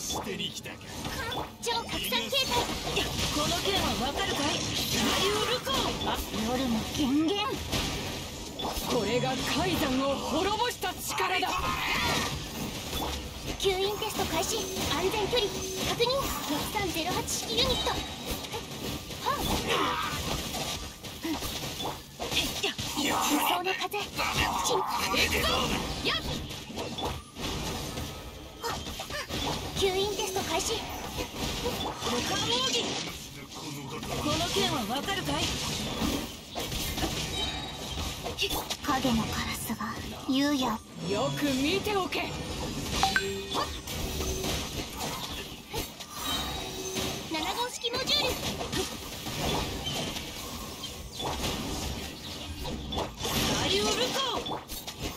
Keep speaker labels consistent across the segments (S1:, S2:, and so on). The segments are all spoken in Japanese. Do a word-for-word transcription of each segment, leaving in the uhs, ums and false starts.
S1: してに来たか。
S2: 超拡散形態。
S3: この剣はわかるかい？左ウルコー。あ、
S2: 夜も源源。
S3: これが海山を滅ぼした力だ。
S2: 吸引テスト開始。安全距離確認。ろくさんゼロはち式ユニット。はあ。無双の風。チン。
S3: 行くぞ。やっ。
S2: 吸引テスト開始。
S3: 五感奥義。この剣はわかるかい？
S2: 影のカラスが優也。
S3: よく見ておけ。
S2: なな号式モジュール。
S3: 左ウルコー。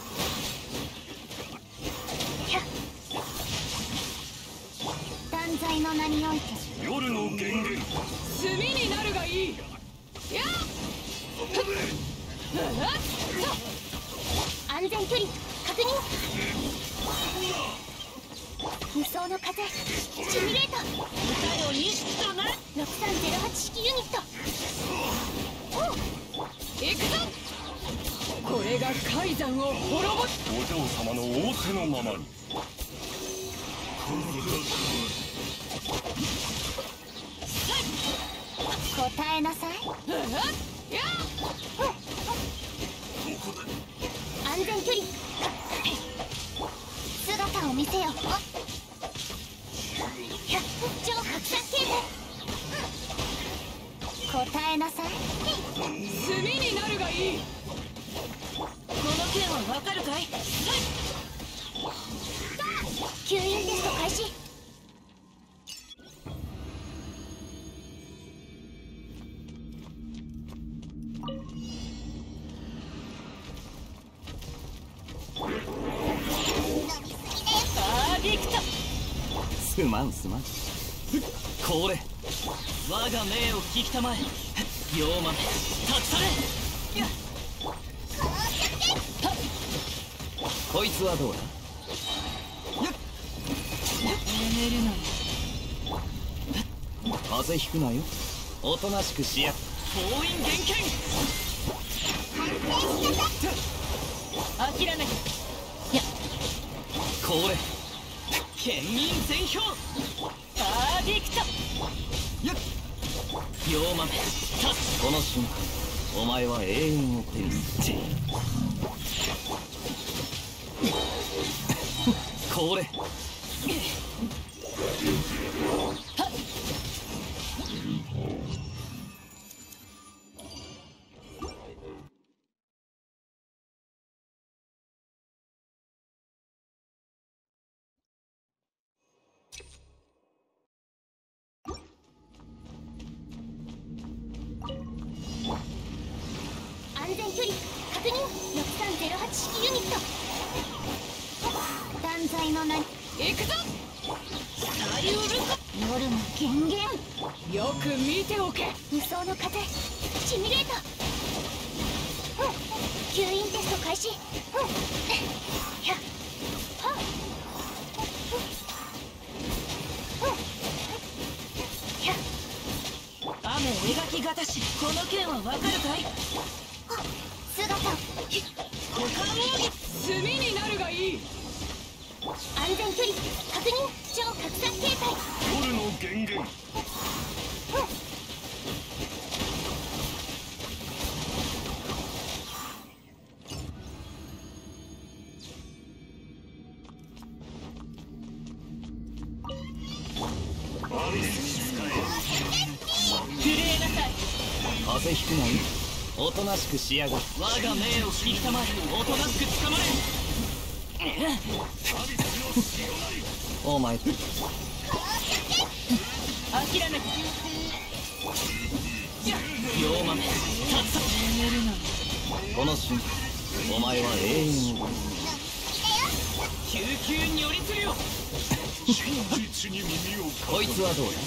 S2: 断罪の名において
S1: 夜の源源。
S3: 炭になるがいい。やっ。
S2: 安全距離確認。無双の風シミュレート。
S3: 歌よにだな。
S2: ろくさんゼロはち式ユニット。
S3: 行くぞ。これが海山を滅ぼす。
S1: お嬢様の仰せのままに。
S2: 答えなさい。安全距離姿を見せよ。超拡散形態。答えなさい。
S3: 炭になるがいい。この剣はわかるかい？
S2: 吸引テスト開始。
S3: アーディクト。
S4: すまんすまん。これ
S3: 我が命を聞きたまえ。妖豆立ち去れ。
S4: こいつはどうだ？
S3: 眠るのよ。
S4: 風邪ひくなよ。おとなしくしや。
S3: 封印厳剣。諦める。や
S4: これ
S3: 剣民全票。アーディクト。
S4: やっ
S3: 妖豆立つ。
S4: この瞬間お前は永遠を手にする。これ
S2: 安全距離確認。ろくさんゼロはち式ユニット。断罪の名に
S3: 行くぞ。左ウル
S2: 夜も源源。
S3: コ。よく見ておけ。
S2: 無双の風シミュレート。吸引テスト開始。ひゃっはっひゃっ。
S3: 雨描きがたし。この剣はわかるかい？
S2: 姿を
S3: 五感奥義。炭になるがいい。
S2: 安全距離確認。超拡散形態。
S1: 夜の源源。
S3: 震えなさい。
S4: 風邪ひくなよ。おとなしくしやがる。
S3: 我が命を聞きたまえ。おとなしく捕まれ。
S4: お前
S3: 諦めて。妖豆立つ。眠るのよ。
S4: この瞬間お前は永遠を
S3: 救急に寄りするよ。
S1: 実に耳を
S4: こいつはどうだ？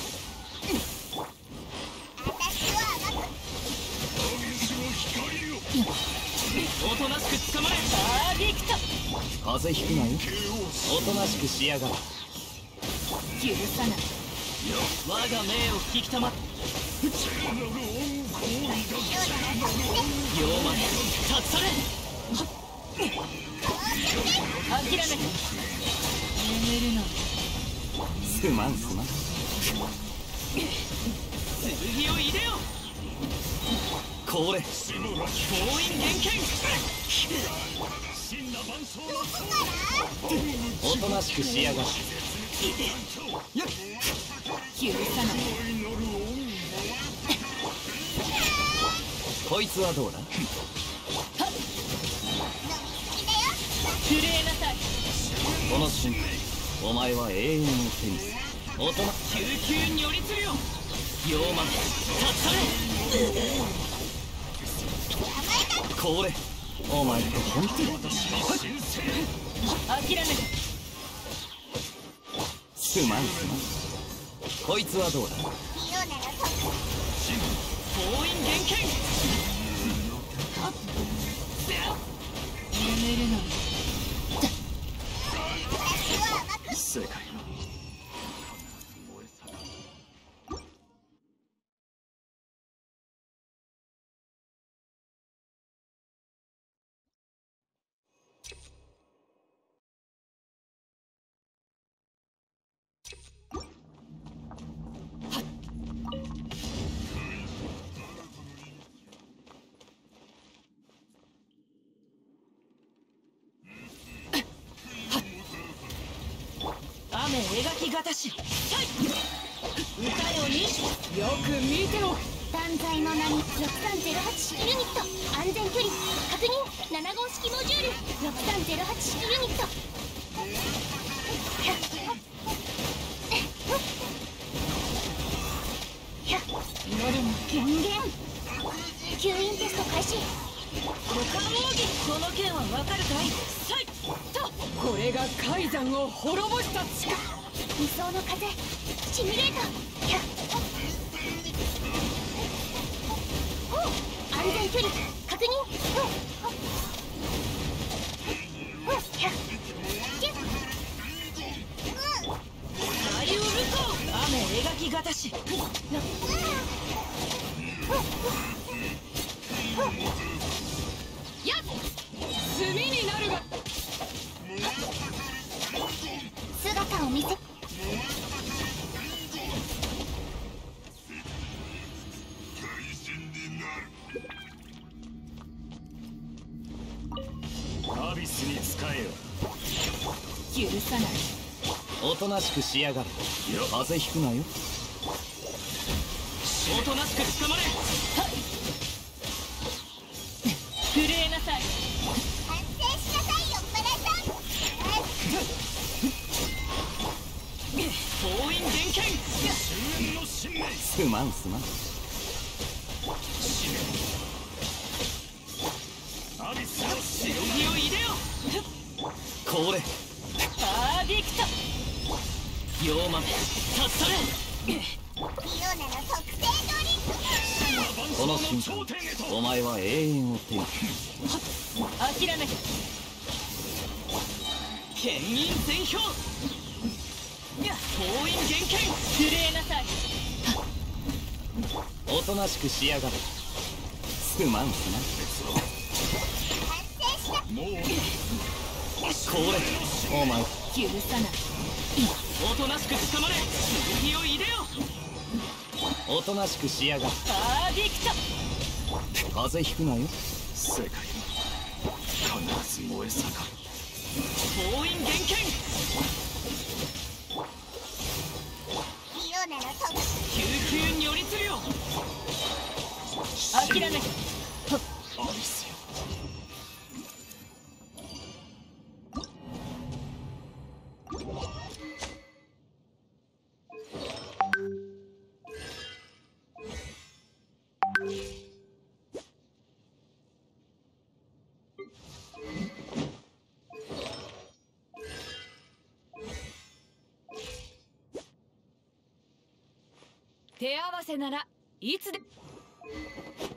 S3: おとなしく捕まれ。アーディクト。
S4: 風邪ひくなよ。おとなしくしやがる。
S3: 許さない。我が命を引きたまっ
S1: 聖なる恩行為だ。
S3: 妖魔立ち去れ。諦めて眠るの
S4: すまんすまん。
S3: 剣を入れよ。
S4: これ
S1: 死のなき
S3: 封印厳剣。
S1: 真羅万象の
S4: おとなしくしやがる。
S3: 許さない。
S1: 大なる恩
S4: こいつはどうだ。
S3: 震えなさい。
S4: この瞬間お前は永遠を手にする。おとな
S3: 救急に寄りつるよ。妖魔立ち去れ。
S4: これお前って本当に
S1: 神聖。
S3: 諦めて
S4: すまんすまん。こいつはどうだ。
S3: 封印厳剣。眠るの
S1: 世界
S3: 雨描きがたし。歌よによく見ておく。
S2: 断罪の波ろくさんゼロはち式ユニット安全距離確認。なな号式モジュールろくさんゼロはち式ユニット。夜の権限吸引テスト開始。
S3: 五感奥義。この剣はわかるかい。さいとこれが海山を滅ぼした力。
S2: 理想の風シミュレート。ほう安全距離確認。ほうほうひゃキュッ
S3: 大ウルコ雨描きがたし。やっ炭になるが。
S2: 姿を見せ。
S1: アビスに仕えよ。
S3: 許さない。
S4: おとなしくしやがる。風邪ひくなよ。
S3: おとなしく捕まれ。震えなさい。
S2: 反省しなさいよマラソン。
S3: 封印厳剣。
S1: 終焉の信念。
S4: すまんすまん。
S1: アビスの
S3: 剣を入れよ。
S4: これ
S3: アーディクト。妖魔立ち去れ。
S2: リオナの特製ドリンク。
S4: この瞬間お前は永遠を手にする。
S3: 諦めて剣印全氷。封印厳剣。震えなさい。
S4: おとなしくしやがる。すまんすまん。
S2: 反省しな。
S1: もう
S4: これお前
S3: 許さない。おとなしく捕まれ。剣を入れよ。
S4: おとなしくしやがる。
S3: アーディクト。
S4: 風邪ひくなよ。
S1: 世界は必ず燃え盛る。
S3: 封印厳剣。
S2: リオナの特
S3: 救急に寄りつるよ。諦めて
S1: アビスよ。
S3: 手合わせならいつで。